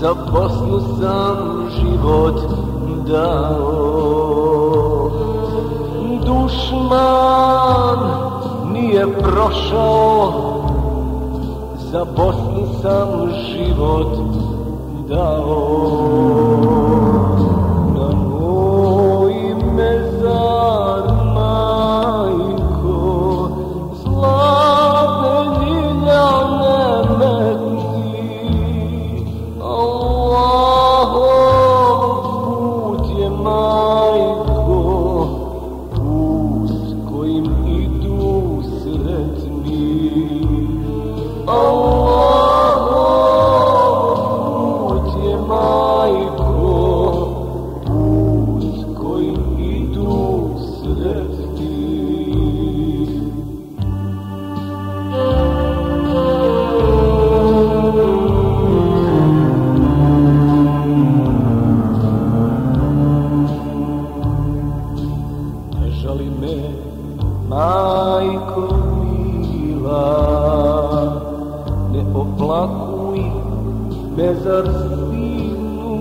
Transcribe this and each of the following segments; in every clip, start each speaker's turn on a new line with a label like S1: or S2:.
S1: za Bosnu sam život dao. Dušman nije prošao, za Bosnu sam život dao. Na moj mezar, majko, zlatne ljiljane metni. Allahov put je, majko, put kojim idu sretni. Allahov put je, majko, put kojim idu sretni. Ne žali me, majko mila, ne oplakuj me zar sinu.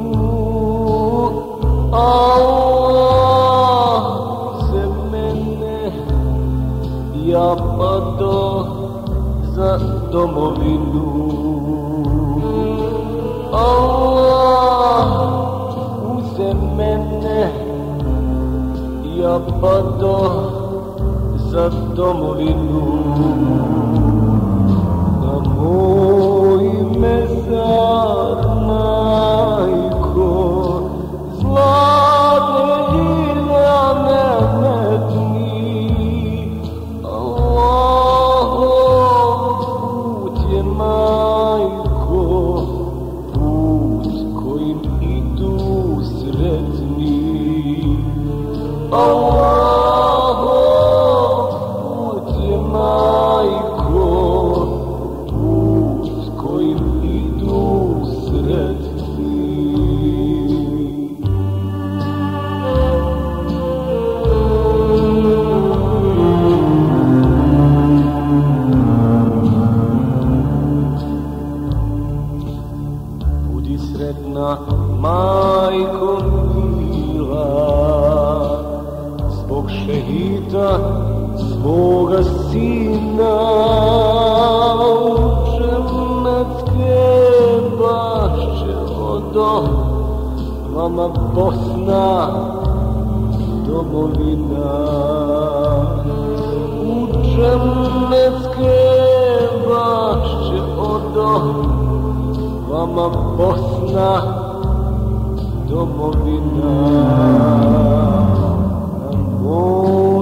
S1: Allah se mene, ja pado za domovinu. Allah uze mene, ja pado za domovinu. Na moj mezar, majko, zlatne ljiljane metni. Allahov put je, majko, put kojim idu sretni. Allahov put je, majko, put kojim idu sretni. Budi sretna, majko mila, zbog šehida svoga sina. U džennetske bašče odo, vama Bosna domovina. U džennetske bašče odo, vama Bosna domovina. Na moj